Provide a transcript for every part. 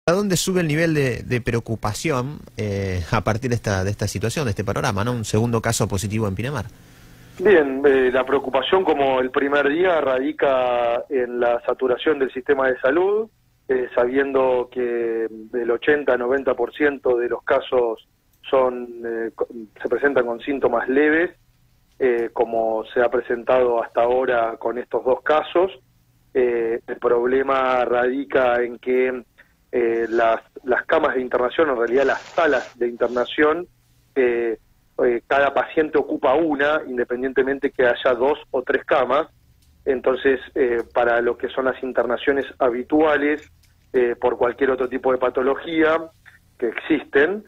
¿A dónde sube el nivel de preocupación a partir de esta situación, de este panorama, ¿no? Un segundo caso positivo en Pinamar. Bien, la preocupación como el primer día radica en la saturación del sistema de salud, sabiendo que el 80-90% de los casos se presentan con síntomas leves, como se ha presentado hasta ahora con estos dos casos. El problema radica en que las camas de internación, en realidad las salas de internación, cada paciente ocupa una, independientemente que haya 2 o 3 camas. Entonces, para lo que son las internaciones habituales, por cualquier otro tipo de patología que existen,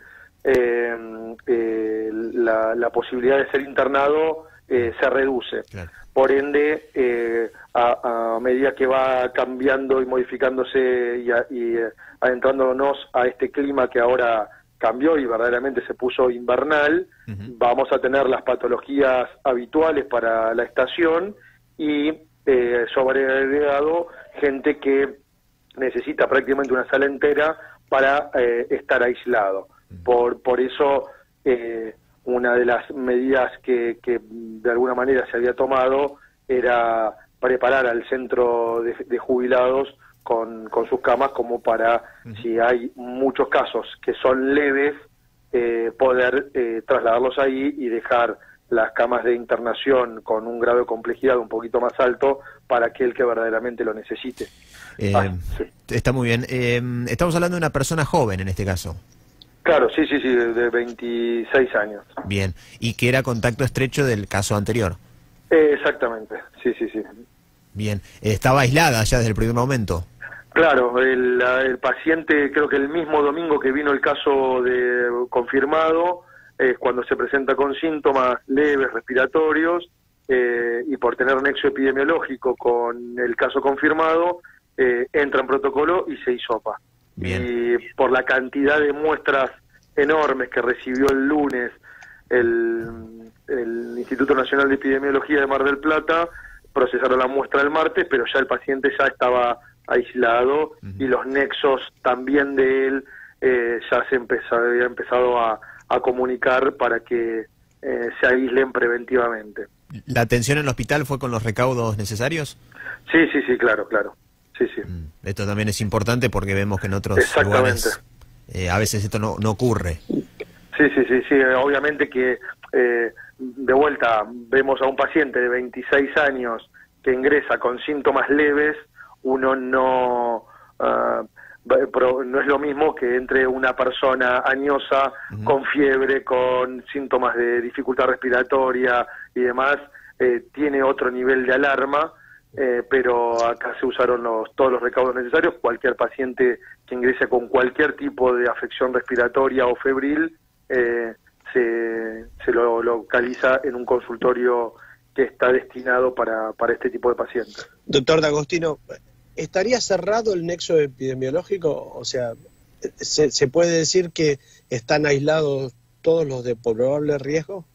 la posibilidad de ser internado se reduce. Claro. Por ende, a medida que va cambiando y modificándose y adentrándonos a este clima que ahora cambió y verdaderamente se puso invernal, vamos a tener las patologías habituales para la estación y sobreagregado gente que necesita prácticamente una sala entera para estar aislado. Por eso una de las medidas que de alguna manera se había tomado era preparar al centro de jubilados con sus camas como para, si hay muchos casos que son leves, poder trasladarlos ahí y dejar las camas de internación con un grado de complejidad un poquito más alto para aquel que verdaderamente lo necesite. Sí. Está muy bien. Estamos hablando de una persona joven en este caso. Claro, sí, de 26 años. Bien, y que era contacto estrecho del caso anterior. Exactamente, sí. Bien, ¿estaba aislada ya desde el primer momento? Claro, el paciente, creo que el mismo domingo que vino el caso confirmado, cuando se presenta con síntomas leves respiratorios, y por tener nexo epidemiológico con el caso confirmado, entra en protocolo y se hisopa. Bien. Y por la cantidad de muestras enormes que recibió el lunes el Instituto Nacional de Epidemiología de Mar del Plata, procesaron la muestra el martes, pero ya el paciente ya estaba aislado y los nexos también de él ya había empezado a comunicar para que se aíslen preventivamente. ¿La atención en el hospital fue con los recaudos necesarios? Sí, claro. Sí. Esto también es importante porque vemos que en otros lugares a veces esto no ocurre. Sí, obviamente que de vuelta vemos a un paciente de 26 años que ingresa con síntomas leves, uno no es lo mismo que entre una persona añosa con fiebre, con síntomas de dificultad respiratoria y demás, tiene otro nivel de alarma. Pero acá se usaron todos los recaudos necesarios. Cualquier paciente que ingrese con cualquier tipo de afección respiratoria o febril se lo localiza en un consultorio que está destinado para este tipo de pacientes. Doctor D'Agostino, ¿estaría cerrado el nexo epidemiológico? O sea, ¿se puede decir que están aislados todos los de probable riesgo?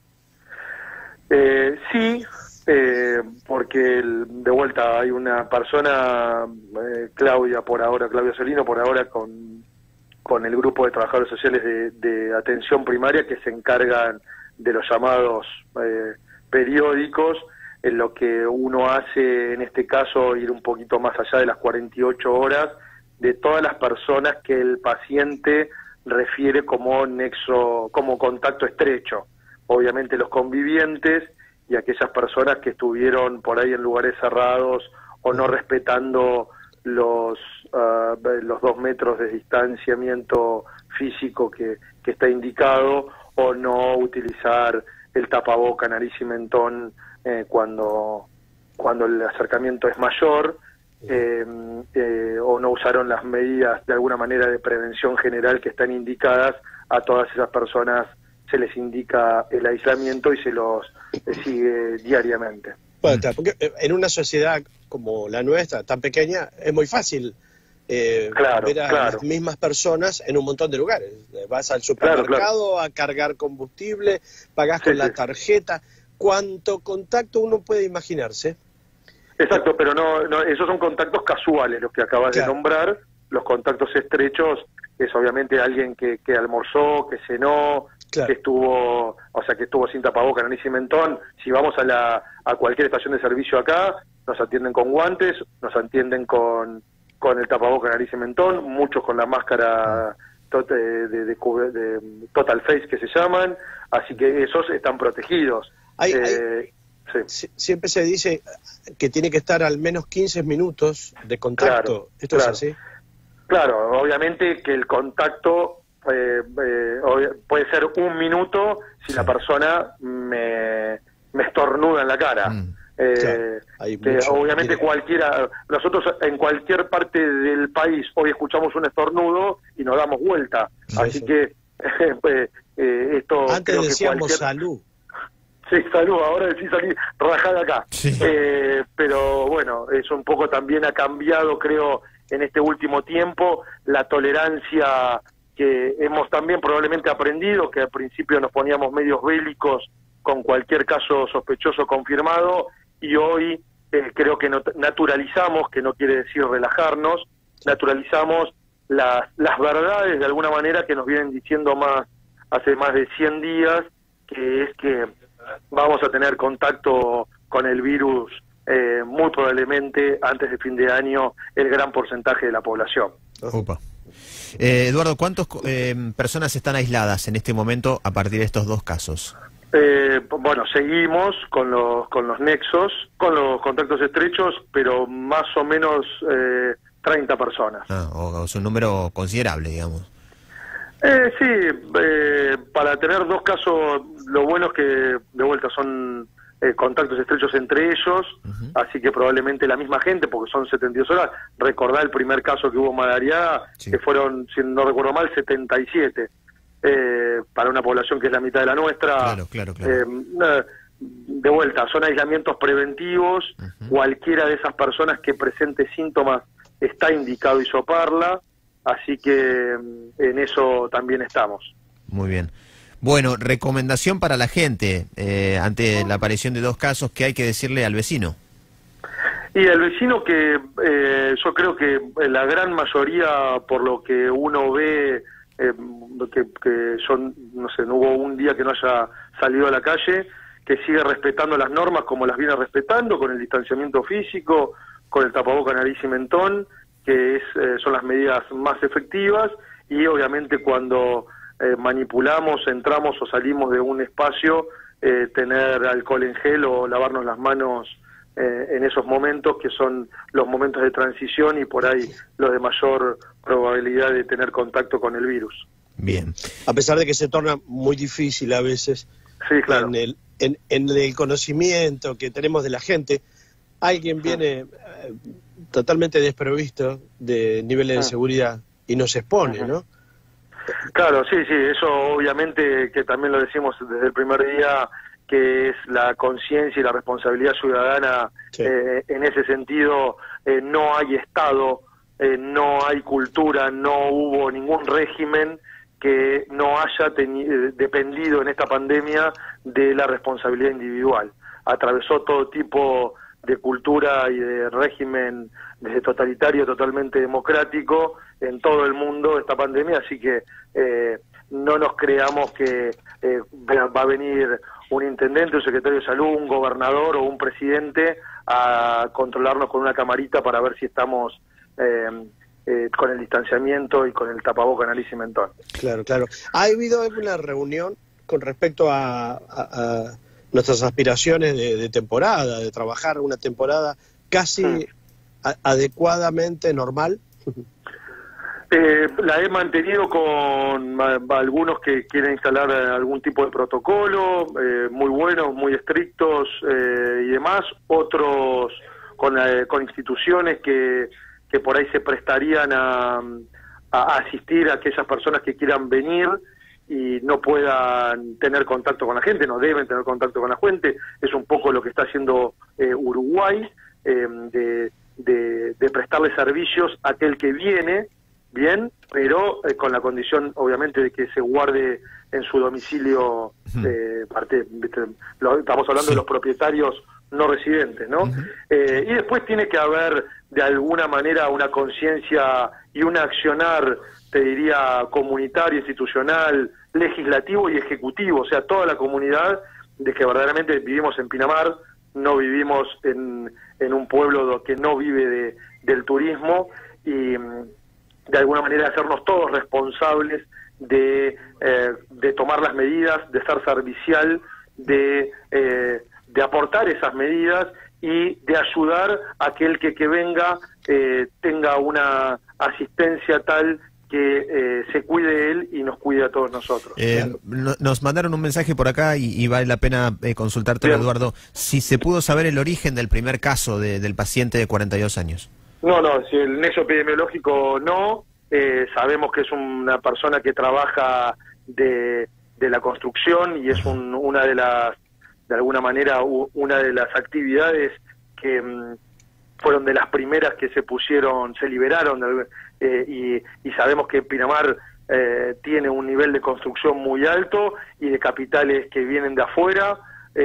Sí. Porque de vuelta hay una persona, Claudia Solino, por ahora con el grupo de trabajadores sociales de atención primaria que se encargan de los llamados periódicos, en lo que uno hace en este caso ir un poquito más allá de las 48 horas de todas las personas que el paciente refiere como nexo, como contacto estrecho, obviamente los convivientes y aquellas personas que estuvieron por ahí en lugares cerrados o no respetando los 2 metros de distanciamiento físico que está indicado, o no utilizar el tapaboca, nariz y mentón cuando el acercamiento es mayor, o no usaron las medidas de alguna manera de prevención general que están indicadas. A todas esas personas se les indica el aislamiento y se los sigue diariamente. Bueno, porque en una sociedad como la nuestra, tan pequeña, es muy fácil ver a las mismas personas en un montón de lugares. Vas al supermercado a cargar combustible, pagás con la tarjeta. ¿Cuánto contacto uno puede imaginarse? Exacto, pero no esos son contactos casuales los que acabas de nombrar, los contactos estrechos es obviamente alguien que almorzó, que cenó, claro, que estuvo sin tapabocas en nariz y mentón. Si vamos a cualquier estación de servicio acá, nos atienden con guantes, nos atienden con el tapabocas en nariz y mentón, muchos con la máscara de Total Face que se llaman, así que esos están protegidos. Sí. Siempre se dice que tiene que estar al menos 15 minutos de contacto. Claro, ¿Esto es así? Claro, obviamente que el contacto puede ser 1 minuto si la persona me estornuda en la cara. Obviamente nosotros en cualquier parte del país hoy escuchamos un estornudo y nos damos vuelta. Así que esto... Antes decíamos salud. Sí, salud, ahora sí salí rajada acá. Sí. Pero bueno, eso un poco también ha cambiado, creo, en este último tiempo, la tolerancia que hemos también probablemente aprendido, que al principio nos poníamos medios bélicos con cualquier caso sospechoso confirmado, y hoy creo que naturalizamos, que no quiere decir relajarnos, naturalizamos las verdades de alguna manera que nos vienen diciendo hace más de 100 días, que es que vamos a tener contacto con el virus muy probablemente antes de fin de año el gran porcentaje de la población. Opa. Eduardo, ¿cuántas personas están aisladas en este momento a partir de estos 2 casos? Bueno, seguimos con los nexos, con los contactos estrechos, pero más o menos 30 personas. Es un número considerable, digamos. Para tener 2 casos, lo bueno es que de vuelta son contactos estrechos entre ellos, así que probablemente la misma gente, porque son 72 horas. Recordá el primer caso que hubo en Madariaga, que fueron, si no recuerdo mal, 77. Para una población que es la mitad de la nuestra. Claro. De vuelta, son aislamientos preventivos. Cualquiera de esas personas que presente síntomas está indicado hisoparla, así que en eso también estamos. Muy bien. Bueno, recomendación para la gente ante la aparición de 2 casos, ¿qué hay que decirle al vecino? Y el vecino que yo creo que la gran mayoría, por lo que uno ve, que son, no sé, no hubo un día que no haya salido a la calle, que sigue respetando las normas como las viene respetando, con el distanciamiento físico, con el tapabocas, nariz y mentón, que son las medidas más efectivas, y obviamente cuando manipulamos, entramos o salimos de un espacio, tener alcohol en gel o lavarnos las manos en esos momentos que son los momentos de transición y por ahí los de mayor probabilidad de tener contacto con el virus. Bien. A pesar de que se torna muy difícil a veces, sí, claro, en el conocimiento que tenemos de la gente, alguien viene totalmente desprovisto de niveles de seguridad y nos expone, ¿no? Claro, sí, eso obviamente que también lo decimos desde el primer día, que es la conciencia y la responsabilidad ciudadana. En ese sentido, no hay Estado, no hay cultura, no hubo ningún régimen que no haya dependido en esta pandemia de la responsabilidad individual. Atravesó todo tipo de cultura y de régimen, desde totalitario, totalmente democrático, en todo el mundo esta pandemia, así que no nos creamos que va a venir un intendente, un secretario de salud, un gobernador o un presidente a controlarnos con una camarita para ver si estamos con el distanciamiento y con el tapabocas, nariz y mentón. Claro. ¿Ha habido alguna reunión con respecto a nuestras aspiraciones de temporada, de trabajar una temporada casi adecuadamente normal? La he mantenido con algunos que quieren instalar algún tipo de protocolo, muy buenos, muy estrictos y demás, otros con instituciones que por ahí se prestarían a asistir a aquellas personas que quieran venir y no puedan tener contacto con la gente, no deben tener contacto con la gente. Es un poco lo que está haciendo Uruguay, de prestarle servicios a aquel que viene, bien, pero con la condición obviamente de que se guarde en su domicilio. Estamos hablando de los propietarios no residentes, ¿no? Y después tiene que haber de alguna manera una conciencia y un accionar, te diría, comunitario, institucional, legislativo y ejecutivo, o sea, toda la comunidad, de que verdaderamente vivimos en Pinamar, no vivimos en un pueblo que no vive del turismo, y de alguna manera hacernos todos responsables de tomar las medidas, de ser servicial, de aportar esas medidas y de ayudar a que el que venga tenga una asistencia tal que se cuide él y nos cuide a todos nosotros. Nos mandaron un mensaje por acá y vale la pena consultártelo, Eduardo, si se pudo saber el origen del primer caso del paciente de 42 años. No, si el nexo epidemiológico no, sabemos que es una persona que trabaja de la construcción y es una de las, de alguna manera, una de las actividades que fueron de las primeras que se liberaron, y sabemos que Pinamar tiene un nivel de construcción muy alto y de capitales que vienen de afuera.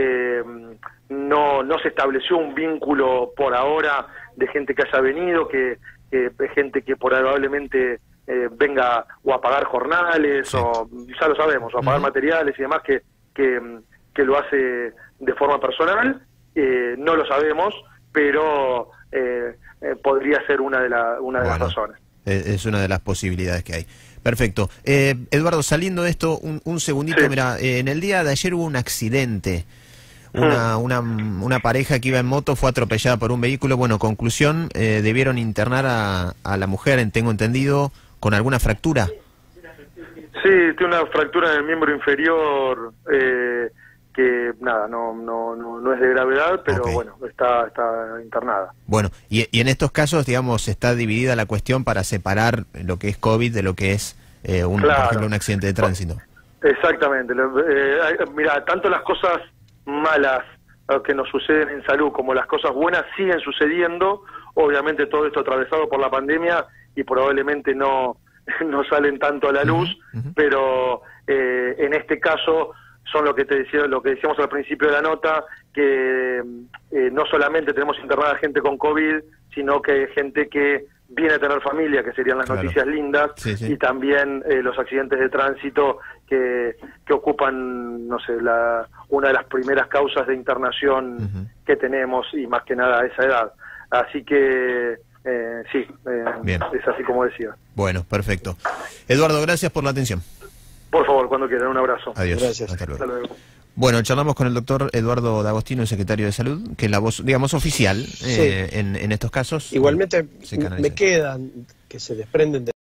No se estableció un vínculo por ahora de gente que haya venido, que gente que probablemente venga o a pagar jornales, sí, o ya lo sabemos, o a pagar materiales y demás, que lo hace de forma personal. No lo sabemos, pero podría ser una de las razones. Es una de las posibilidades que hay. Perfecto. Eduardo, saliendo de esto, un segundito, sí. Mira, en el día de ayer hubo un accidente. Una pareja que iba en moto fue atropellada por un vehículo. Bueno, conclusión, debieron internar a la mujer, tengo entendido, con alguna fractura. Sí, tiene una fractura en el miembro inferior, que nada, no es de gravedad, pero okay, bueno, está internada. Bueno, y en estos casos, digamos, está dividida la cuestión para separar lo que es COVID de lo que es, por ejemplo, un accidente de tránsito. Exactamente. Mira, tanto las cosas malas que nos suceden en salud como las cosas buenas siguen sucediendo. Obviamente todo esto atravesado por la pandemia y probablemente no salen tanto a la luz, pero en este caso son lo que decíamos al principio de la nota, que no solamente tenemos internada gente con COVID, sino que hay gente que viene a tener familia, que serían las noticias lindas, sí. Y también los accidentes de tránsito que ocupan, no sé, una de las primeras causas de internación que tenemos, y más que nada a esa edad. Así que sí, es así como decía. Bueno, perfecto. Eduardo, gracias por la atención. Por favor, cuando quieran, un abrazo. Adiós. Gracias. Hasta luego. Bueno, charlamos con el doctor Eduardo D'Agostino, secretario de Salud, que es la voz, digamos, oficial, sí, en estos casos. Igualmente me quedan, que se desprenden de